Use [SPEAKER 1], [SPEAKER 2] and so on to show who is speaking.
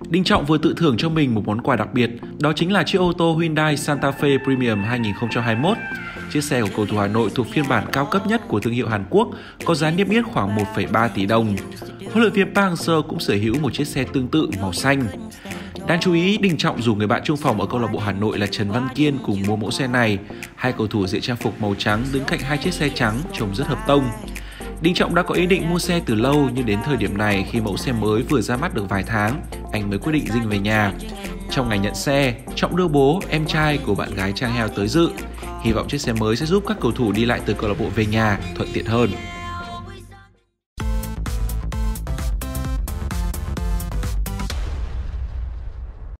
[SPEAKER 1] Đình Trọng vừa tự thưởng cho mình một món quà đặc biệt, đó chính là chiếc ô tô Hyundai Santa Fe Premium 2021. Chiếc xe của cầu thủ Hà Nội thuộc phiên bản cao cấp nhất của thương hiệu Hàn Quốc, có giá niêm yết khoảng 1,3 tỷ đồng. Huấn luyện viên Park Hang-seo cũng sở hữu một chiếc xe tương tự màu xanh. Đáng chú ý, Đình Trọng rủ người bạn chung phòng ở câu lạc bộ Hà Nội là Trần Văn Kiên cùng mua mẫu xe này. Hai cầu thủ diện trang phục màu trắng đứng cạnh hai chiếc xe trắng trông rất hợp tông. Đình Trọng đã có ý định mua xe từ lâu, nhưng đến thời điểm này khi mẫu xe mới vừa ra mắt được vài tháng, anh mới quyết định dinh về nhà. Trong ngày nhận xe, Trọng đưa bố, em trai của bạn gái Trang Heo tới dự. Hy vọng chiếc xe mới sẽ giúp các cầu thủ đi lại từ câu lạc bộ về nhà thuận tiện hơn.